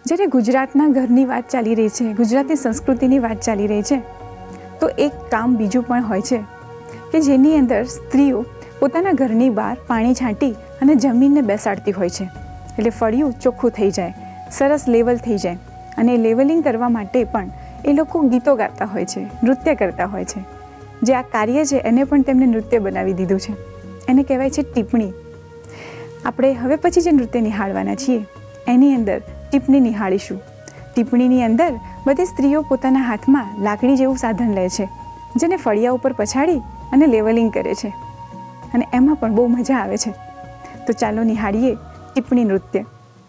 જ્યારે ગુજરાતના ઘરની વાત ચાલી રહી છે, ગુજરાતની સંસ્કૃતિની વાત ચાલી રહી છે, તો એક કામ બીજું પણ હોય છે કે જેની અંદર સ્ત્રીઓ પોતાના ઘરની બહાર પાણી છાંટી અને જમીનને બેસાડતી હોય છે, એટલે ફળિયું ચોખ્ખું થઈ જાય, સરસ લેવલ થઈ જાય. અને લેવલિંગ કરવા માટે પણ એ લોકો ગીતો ગાતા હોય છે, નૃત્ય કરતા હોય છે. જે આ કાર્ય છે એને પણ તેમણે નૃત્ય બનાવી દીધું છે. એને કહેવાય છે ટીપણી. આપણે હવે પછી જે નૃત્ય નિહાળવાના છીએ એની અંદર ટીપણી નિહાળીશું. ટીપણીની અંદર બધી સ્ત્રીઓ પોતાના હાથમાં લાકડી જેવું સાધન લે છે, જેને ફળિયા ઉપર પછાડી અને લેવલિંગ કરે છે, અને એમાં પણ બહુ મજા આવે છે. તો ચાલો નિહાળીએ ટીપણી નૃત્ય.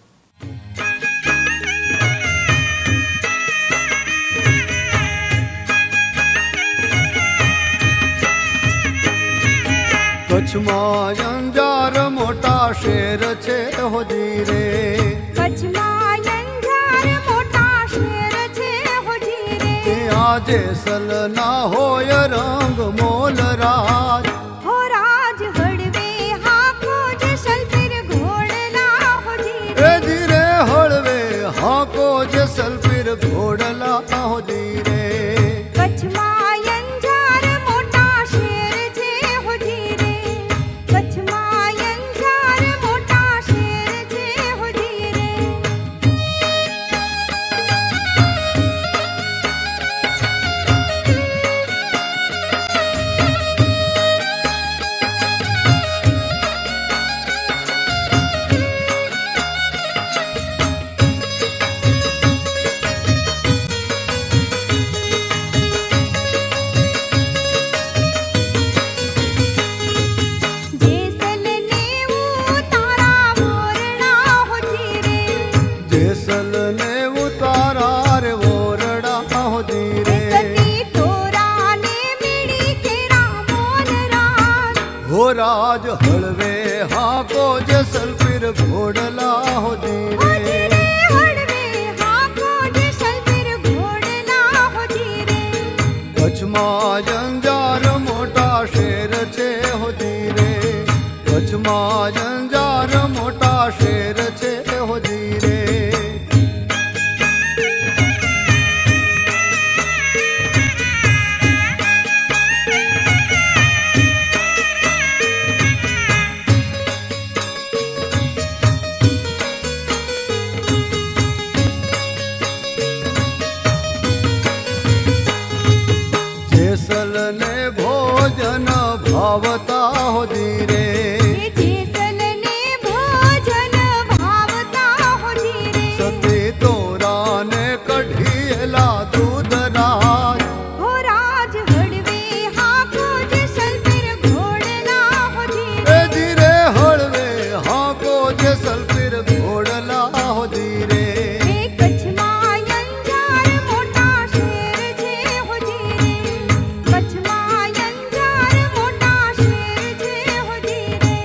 કચ્છમાં અંજાર મોટા શેર છે હોજી રે, કચ્છમાં અંજાર મોટા શેર છે હોજી રે. ત્યાં જેસલ ના હોય રંગ મોલ રાજ, હો રાજ હળવે હાકો જેસલ પીર ઘોડલા હોજી રે. એ ધીરે હળવે હાકો જેસલ પીર ઘોડલા હોજી રે. કચ્છમાં અંજાર મોટા શેર છે હોજી રે, કચ્છમાં અંજાર મોટા શેર છે હોજી રે. જેસલ ને ઉતારા મોરડા હોજી રે, જેસલ ને ઉતારા રે ઓરડા હોજી રે. સતી તોરા ને મીડી કેરા મોન રાજ. હો રાજ હળવે હાકો જેસલ પીર ઘોડલા હોજી હોજી રે. રે હળવે હાકો જેસલ પીર ઘોડલા હોજી રે. કચ્છમાં અંજાર મોટા શેર છે હોજી રે, કચ્છમાં અંજાર મોટા શેર છે હોજી રે. જેસલ ને ભોજન ભાવતા હોજી રે, જેસલ ને ભોજન ભાવતા હોજી રે. સતી તોરા ને કઢીલા દૂધ રાજ, હો રાજ હળવે હાકો જેસલ પીર ઘોડલા હોજી રે. એ ધીરે હળવે હાકો જેસલ પીર ઘોડલા હોજી રે. એ કચ્છમાં અંજાર મોટા શેર છે હોજી રે, કચ્છમાં અંજાર મોટા શેર છે હોજી રે.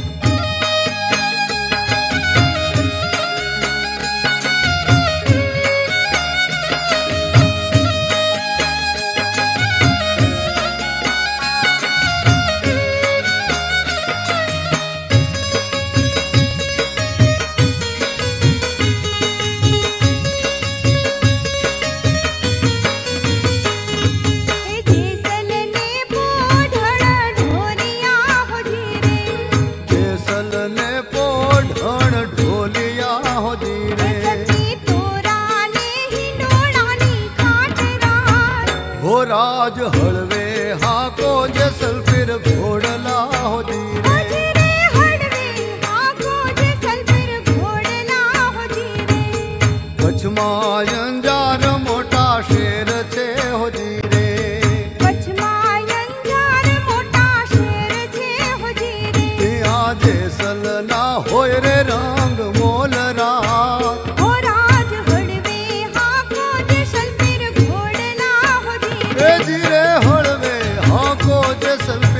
એ જેસલ ને પોઢળ ઢોલિયા હોજી રે, જેસલ ને પોઢણ ઢોલિયા હોજી રે. સતી તોરા ને હિંડોળાની ખાટ રાજ. હો રાજ હળવે હાકો જેસલ પીર ઘોડલા હોજી રે. હોજી રે હળવે હાકો જેસલ પીર ઘોડલા હોજી રે. કચ્છમાં અંજાર મોટા શેર છે હોજી રે, કચ્છમાં અંજાર મોટા શેર છે હોજી રે. ત્યાં જેસલ ના હોય રે રંગ મોલ રાજ, હો રાજ હળવે હાકો જેસલ પીર ઘોડલા હોજી રે. એ ધીરે હળવે હાકો જેસલ